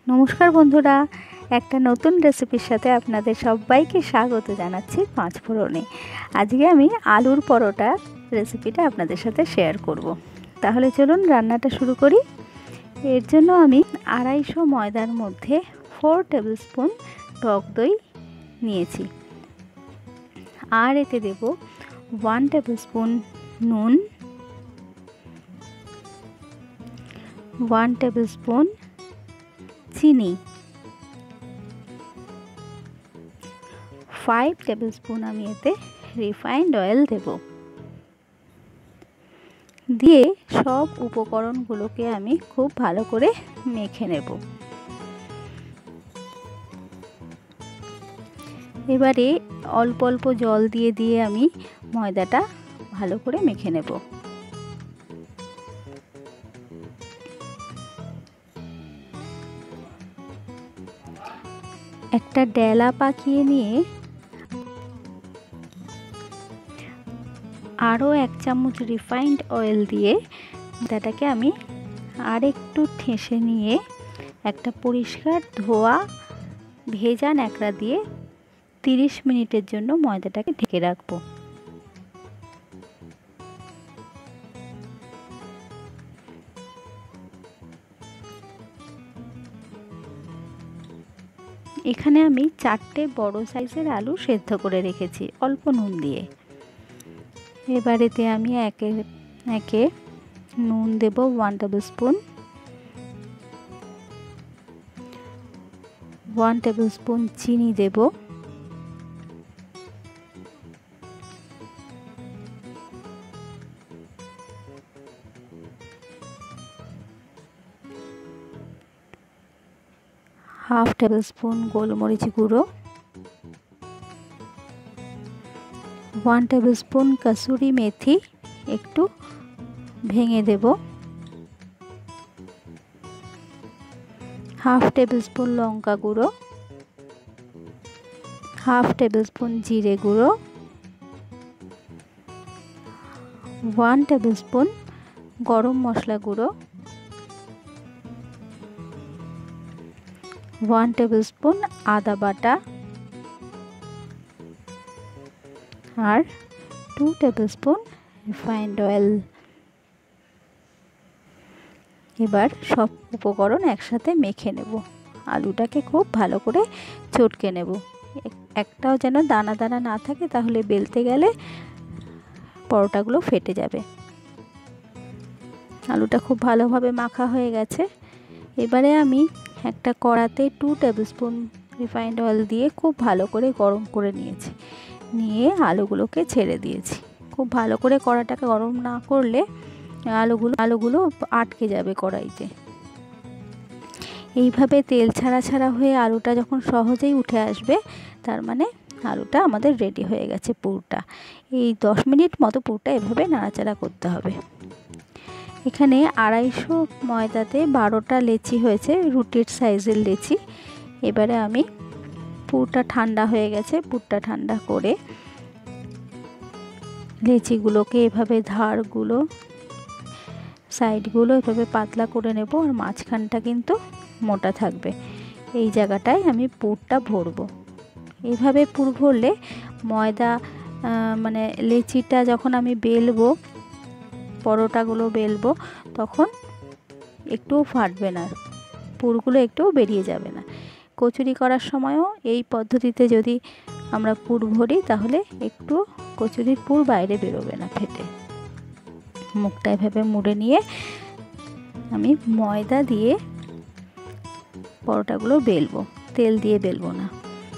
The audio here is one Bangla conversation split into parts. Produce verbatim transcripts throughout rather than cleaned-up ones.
নমস্কার বন্ধুরা, একটা নতুন রেসিপির সাথে আপনাদের সবাইকে স্বাগত জানাচ্ছি পাঁচ ফোড়নে। আজকে আমি আলুর পরোটা রেসিপিটা আপনাদের সাথে শেয়ার করব। তাহলে চলুন রান্নাটা শুরু করি। এর জন্য আমি আড়াইশো ময়দার মধ্যে ফোর টেবিল স্পুন টক দই নিয়েছি, আর এতে দেব ওয়ান টেবিল স্পুন নুন, ওয়ান টেবিল স্পুন চিনি, ফাইভ টেবিল স্পুন আমি এতে রিফাইন্ড অয়েল দেব। দিয়ে সব উপকরণগুলোকে আমি খুব ভালো করে মেখে নেব। এবারে অল্প অল্প জল দিয়ে দিয়ে আমি ময়দাটা ভালো করে মেখে নেব। একটা ডেলা পাকিয়ে নিয়ে আরও এক চামচ রিফাইন্ড অয়েল দিয়ে ময়দাটাকে আমি আর একটু ঠেসে নিয়ে একটা পরিষ্কার ধোয়া ভেজা ন্যাকড়া দিয়ে তিরিশ মিনিটের জন্য ময়দাটাকে ঢেকে রাখবো। এখানে আমি চারটে বড় সাইজের আলু সেদ্ধ করে রেখেছি অল্প নুন দিয়ে। এবারেতে আমি একে একে নুন দেব one tablespoon, one tablespoon চিনি দেব, হাফ টেবিল স্পুন গোলমরিচ গুঁড়ো, ওয়ান টেবিল স্পুন কসুরি মেথি একটু ভেঙে দেব, হাফ টেবিল স্পুন লঙ্কা গুঁড়ো, হাফ টেবিল স্পুন জিরে গুঁড়ো, ওয়ান টেবিল স্পুন গরম মশলা গুঁড়ো, ওয়ান টেবিল স্পুন আদা বাটা, আর two tablespoon refined oil. এবার সব উপকরণ একসাথে মেখে নেব। আলুটাকে খুব ভালো করে চটকে নেব, একটাও যেন দানা দানা না থাকে, তাহলে বেলতে গেলে পরোটাগুলো ফেটে যাবে। আলুটা খুব ভালোভাবে মাখা হয়ে গেছে। এবারে আমি একটা কড়াতে two tablespoon refined oil দিয়ে খুব ভালো করে গরম করে নিয়েছি, নিয়ে আলুগুলোকে ছেড়ে দিয়েছি। খুব ভালো করে কড়াটাকে গরম না করলে আলুগুলো আলুগুলো আটকে যাবে কড়াইতে। এইভাবে তেল ছাড়া ছাড়া হয়ে আলুটা যখন সহজেই উঠে আসবে, তার মানে আলুটা আমাদের রেডি হয়ে গেছে পুরটা। এই দশ মিনিট মতো পুরটা এভাবে নাড়াচাড়া করতে হবে। এখানে আড়াইশো ময়দাতে বারোটা লেচি হয়েছে, রুটির সাইজের লেচি। এবারে আমি পুরটা ঠান্ডা হয়ে গেছে, পুরটা ঠান্ডা করে লেচিগুলোকে এভাবে ধারগুলো সাইডগুলো এভাবে পাতলা করে নেব, আর মাঝখানটা কিন্তু মোটা থাকবে। এই জায়গাটায় আমি পুরটা ভরবো। এইভাবে পুর ভরলে ময়দা মানে লেচিটা যখন আমি বেলবো, পরোটাগুলো বেলবো, তখন একটুও ফাটবে না, পুরগুলো একটুও বেরিয়ে যাবে না। কচুরি করার সময়ও এই পদ্ধতিতে যদি আমরা পুর ভরি, তাহলে একটু কচুরির পুর বাইরে বেরোবে না ফেটে। মুখটা এভাবে মুড়ে নিয়ে আমি ময়দা দিয়ে পরোটাগুলো বেলবো, তেল দিয়ে বেলবো না।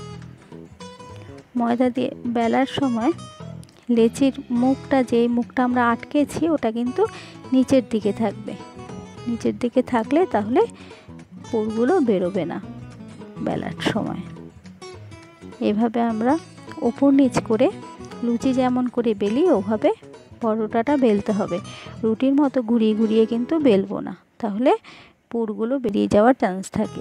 ময়দা দিয়ে বেলার সময় লেচির মুখটা, যেই মুখটা আমরা আটকেছি, ওটা কিন্তু নিচের দিকে থাকবে। নিচের দিকে থাকলে তাহলে পুরগুলো বেরোবে না বেলার সময়। এভাবে আমরা উপর নিচ করে লুচি যেমন করে বেলি, ওভাবে পরোটাটা বেলতে হবে। রুটির মতো ঘুরিয়ে ঘুরিয়ে কিন্তু বেলবো না, তাহলে পুরগুলো বেরিয়ে যাওয়ার চান্স থাকে।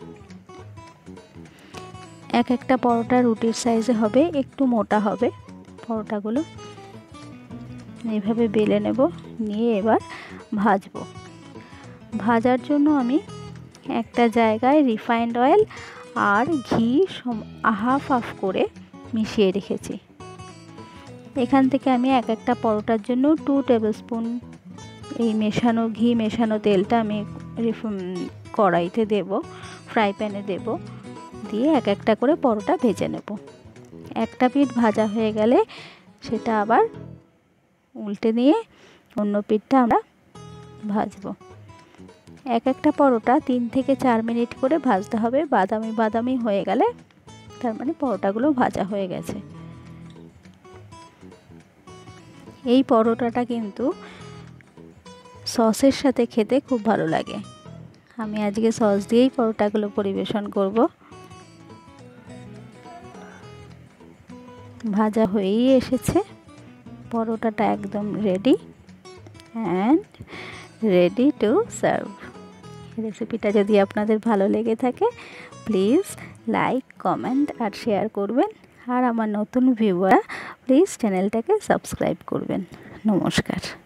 এক একটা পরোটা রুটির সাইজে হবে, একটু মোটা হবে পরোটাগুলো। এইভাবে বেলে নেব, নিয়ে এবার ভাজবো। ভাজার জন্য আমি একটা জায়গায় রিফাইন্ড অয়েল আর ঘি হাফ হাফ করে মিশিয়ে রেখেছি। এখান থেকে আমি এক একটা পরোটার জন্য টু টেবিল স্পুন এই মেশানো ঘি মেশানো তেলটা আমি কড়াইতে দেব, ফ্রাই প্যানে দেব, দিয়ে এক একটা করে পরোটা ভেজে নেব। একটা পিঠ ভাজা হয়ে গেলে সেটা আবার উল্টে দিয়ে অন্য পিঠটা আমরা ভাজবো। এক একটা পরোটা তিন থেকে চার মিনিট করে ভাজতে হবে। বাদামি বাদামি হয়ে গেলে তার মানে পরোটাগুলো ভাজা হয়ে গেছে। এই পরোটাটা কিন্তু সসের সাথে খেতে খুব ভালো লাগে। আমি আজকে সস দিয়েই পরোটাগুলো পরিবেশন করব। ভাজা হয়েই এসেছে, পরোটাটা একদম ready and ready to serve. রেসিপিটা যদি আপনাদের ভালো লেগে থাকে প্লিজ লাইক, কমেন্ট আর শেয়ার করবেন। আর আমার নতুন ভিউয়ার প্লিজ চ্যানেলটাকে সাবস্ক্রাইব করবেন। নমস্কার।